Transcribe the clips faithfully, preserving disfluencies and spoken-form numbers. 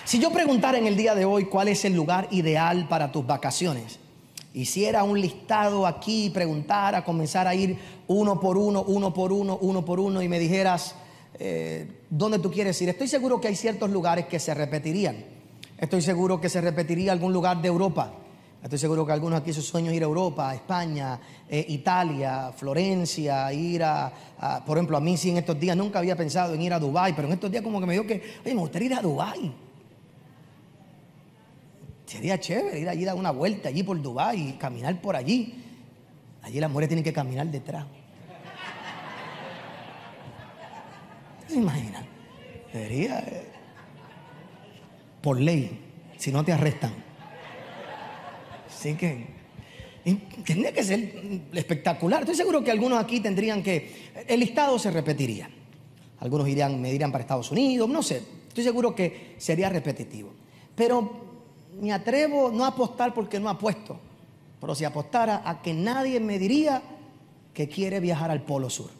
Si yo preguntara en el día de hoy cuál es el lugar ideal para tus vacaciones, hiciera un listado aquí, preguntara, comenzara a ir uno por uno, uno por uno, uno por uno y me dijeras eh, dónde tú quieres ir, estoy seguro que hay ciertos lugares que se repetirían. Estoy seguro que se repetiría algún lugar de Europa. Estoy seguro que algunos aquí su sueño es ir a Europa, a España, eh, Italia, Florencia, ir a, a, por ejemplo, a mí sí en estos días nunca había pensado en ir a Dubái, pero en estos días como que me dio que, oye, me gustaría ir a Dubái. Sería chévere ir allí, dar una vuelta allí por Dubái y caminar por allí. Allí las mujeres tienen que caminar detrás. ¿Se imaginan? Debería, eh, por ley, si no te arrestan. Así que tendría que ser espectacular. Estoy seguro que algunos aquí tendrían que, el listado se repetiría. Algunos irían, me dirían para Estados Unidos, no sé. Estoy seguro que sería repetitivo. Pero me atrevo no a apostar porque no apuesto, pero si apostara a que nadie me diría que quiere viajar al Polo Sur.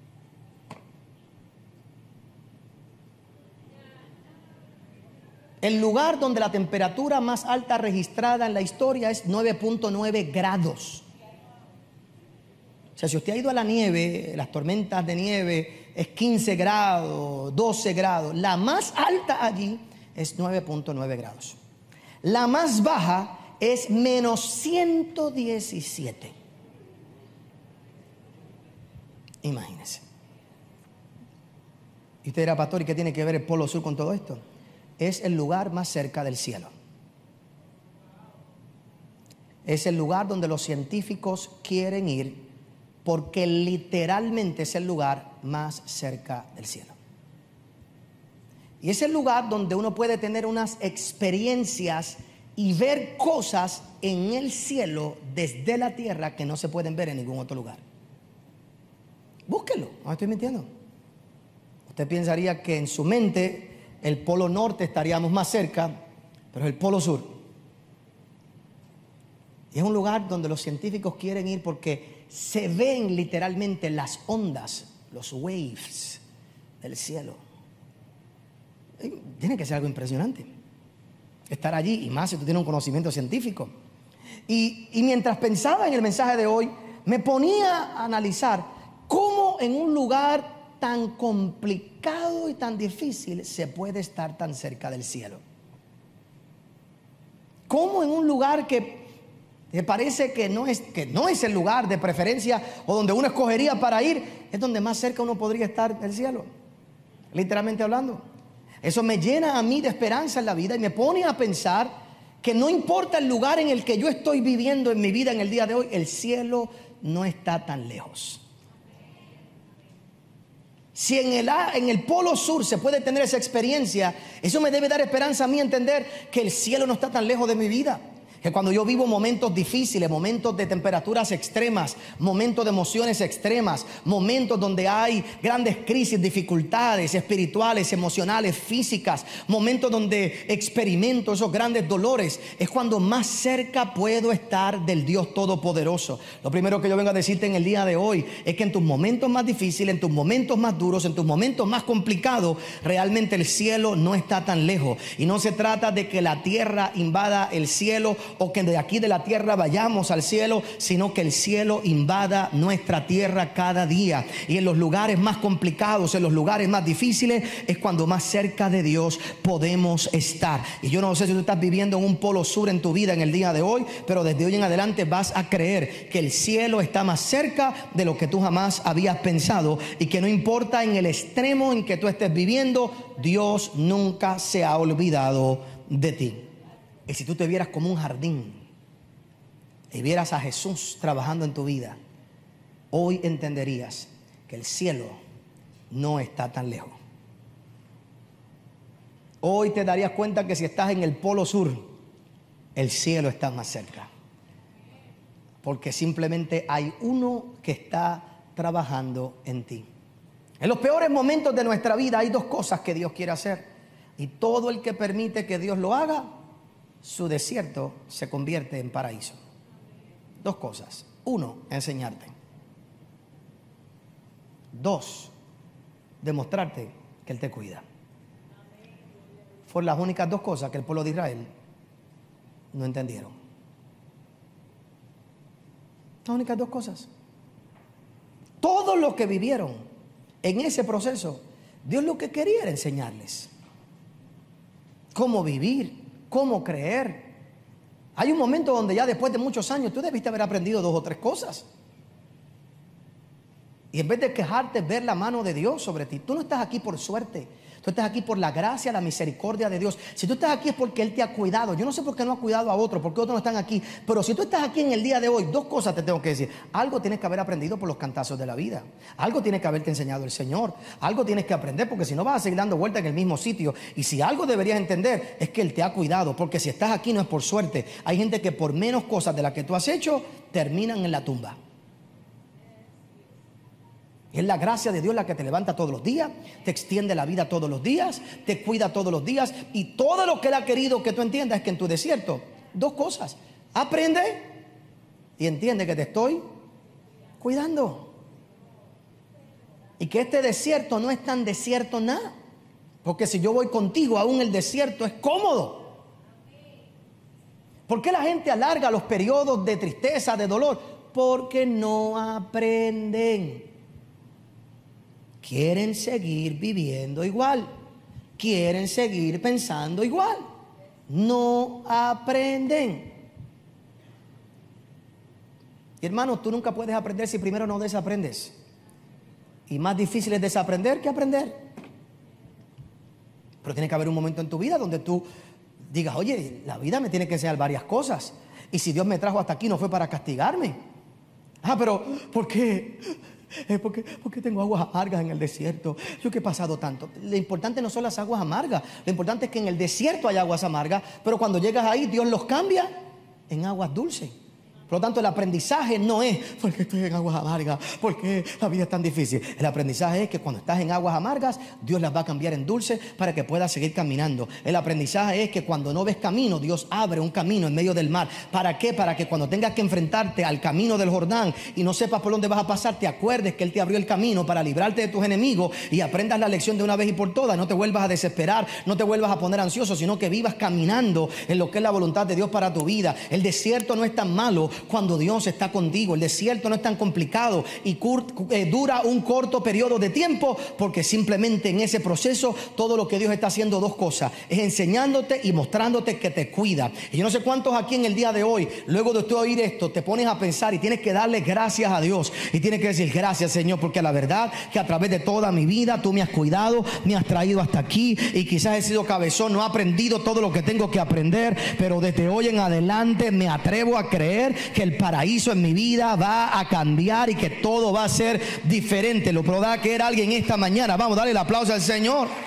El lugar donde la temperatura más alta registrada en la historia es nueve punto nueve grados. O sea, si usted ha ido a la nieve, las tormentas de nieve es quince grados, doce grados. La más alta allí es nueve punto nueve grados. La más baja es menos ciento diecisiete. Imagínense. Y usted dirá, pastor, ¿y qué tiene que ver el Polo Sur con todo esto? Es el lugar más cerca del cielo. Es el lugar donde los científicos quieren ir porque literalmente es el lugar más cerca del cielo. Y es el lugar donde uno puede tener unas experiencias y ver cosas en el cielo desde la tierra que no se pueden ver en ningún otro lugar. Búsquelo, no estoy mintiendo. Usted pensaría que en su mente el polo norte estaríamos más cerca, pero es el polo sur. Y es un lugar donde los científicos quieren ir porque se ven literalmente las ondas, los waves del cielo. Tiene que ser algo impresionante estar allí, y más si tú tienes un conocimiento científico. Y, y mientras pensaba en el mensaje de hoy, me ponía a analizar cómo en un lugar tan complicado y tan difícil se puede estar tan cerca del cielo. Cómo en un lugar que te parece que no es, que no es el lugar de preferencia o donde uno escogería para ir, es donde más cerca uno podría estar del cielo, literalmente hablando. Eso me llena a mí de esperanza en la vida y me pone a pensar que no importa el lugar en el que yo estoy viviendo en mi vida en el día de hoy, el cielo no está tan lejos. Si en el, en el Polo Sur se puede tener esa experiencia, eso me debe dar esperanza a mí entender que el cielo no está tan lejos de mi vida. Que cuando yo vivo momentos difíciles, momentos de temperaturas extremas, momentos de emociones extremas, momentos donde hay grandes crisis, dificultades espirituales, emocionales, físicas, momentos donde experimento esos grandes dolores, es cuando más cerca puedo estar del Dios Todopoderoso. Lo primero que yo vengo a decirte en el día de hoy es que en tus momentos más difíciles, en tus momentos más duros, en tus momentos más complicados, realmente el cielo no está tan lejos. Y no se trata de que la tierra invada el cielo o que de aquí de la tierra vayamos al cielo, sino que el cielo invada nuestra tierra cada día. Y en los lugares más complicados, en los lugares más difíciles, es cuando más cerca de Dios podemos estar. Y yo no sé si tú estás viviendo en un polo sur en tu vida en el día de hoy, pero desde hoy en adelante vas a creer que el cielo está más cerca de lo que tú jamás habías pensado, y que no importa en el extremo en que tú estés viviendo, Dios nunca se ha olvidado de ti. Y si tú te vieras como un jardín y vieras a Jesús trabajando en tu vida, hoy entenderías que el cielo no está tan lejos. Hoy te darías cuenta que si estás en el Polo Sur, el cielo está más cerca. Porque simplemente hay uno que está trabajando en ti. En los peores momentos de nuestra vida hay dos cosas que Dios quiere hacer. Y todo el que permite que Dios lo haga, su desierto se convierte en paraíso. Dos cosas. Uno, enseñarte. Dos, demostrarte que Él te cuida. fueron las únicas dos cosas que el pueblo de Israel no entendieron. Las únicas dos cosas. Todos los que vivieron en ese proceso, Dios lo que quería era enseñarles cómo vivir, cómo creer. Hay un momento donde ya después de muchos años tú debiste haber aprendido dos o tres cosas. Y en vez de quejarte, ver la mano de Dios sobre ti. Tú no estás aquí por suerte. Tú estás aquí por la gracia, la misericordia de Dios. Si tú estás aquí es porque Él te ha cuidado. Yo no sé por qué no ha cuidado a otros, por qué otros no están aquí. Pero si tú estás aquí en el día de hoy, dos cosas te tengo que decir. Algo tienes que haber aprendido por los cantazos de la vida. Algo tiene que haberte enseñado el Señor. Algo tienes que aprender, porque si no vas a seguir dando vueltas en el mismo sitio. Y si algo deberías entender es que Él te ha cuidado. Porque si estás aquí no es por suerte. Hay gente que por menos cosas de las que tú has hecho terminan en la tumba. Es la gracia de Dios la que te levanta todos los días, te extiende la vida todos los días, te cuida todos los días. Y todo lo que Él ha querido que tú entiendas es que en tu desierto, dos cosas: aprende y entiende que te estoy cuidando. Y que este desierto no es tan desierto nada. Porque si yo voy contigo, aún el desierto es cómodo. ¿Por qué la gente alarga los periodos de tristeza, de dolor? Porque no aprenden. Quieren seguir viviendo igual. Quieren seguir pensando igual. No aprenden. Y hermano, tú nunca puedes aprender si primero no desaprendes. Y más difícil es desaprender que aprender. Pero tiene que haber un momento en tu vida donde tú digas: oye, la vida me tiene que enseñar varias cosas. Y si Dios me trajo hasta aquí no fue para castigarme. Ah, pero ¿por qué? Es porque, porque tengo aguas amargas en el desierto. Yo que he pasado tanto. Lo importante no son las aguas amargas. Lo importante es que en el desierto hay aguas amargas, pero cuando llegas ahí Dios los cambia en aguas dulces. Por lo tanto, el aprendizaje no es porque estoy en aguas amargas, porque la vida es tan difícil. El aprendizaje es que cuando estás en aguas amargas, Dios las va a cambiar en dulces para que puedas seguir caminando. El aprendizaje es que cuando no ves camino, Dios abre un camino en medio del mar. ¿Para qué? Para que cuando tengas que enfrentarte al camino del Jordán y no sepas por dónde vas a pasar, te acuerdes que Él te abrió el camino para librarte de tus enemigos y aprendas la lección de una vez y por todas. No te vuelvas a desesperar, no te vuelvas a poner ansioso, sino que vivas caminando en lo que es la voluntad de Dios para tu vida. El desierto no es tan malo cuando Dios está contigo. El desierto no es tan complicado y cur, eh, dura un corto periodo de tiempo, porque simplemente en ese proceso todo lo que Dios está haciendo, dos cosas: es enseñándote y mostrándote que te cuida. Y yo no sé cuántos aquí en el día de hoy, luego de tú oír esto, te pones a pensar y tienes que darle gracias a Dios y tienes que decir: gracias, Señor, porque la verdad que a través de toda mi vida tú me has cuidado, me has traído hasta aquí, y quizás he sido cabezón, no he aprendido todo lo que tengo que aprender, pero desde hoy en adelante me atrevo a creer que el paraíso en mi vida va a cambiar y que todo va a ser diferente. Lo podrá creer alguien esta mañana. Vamos, dale el aplauso al Señor.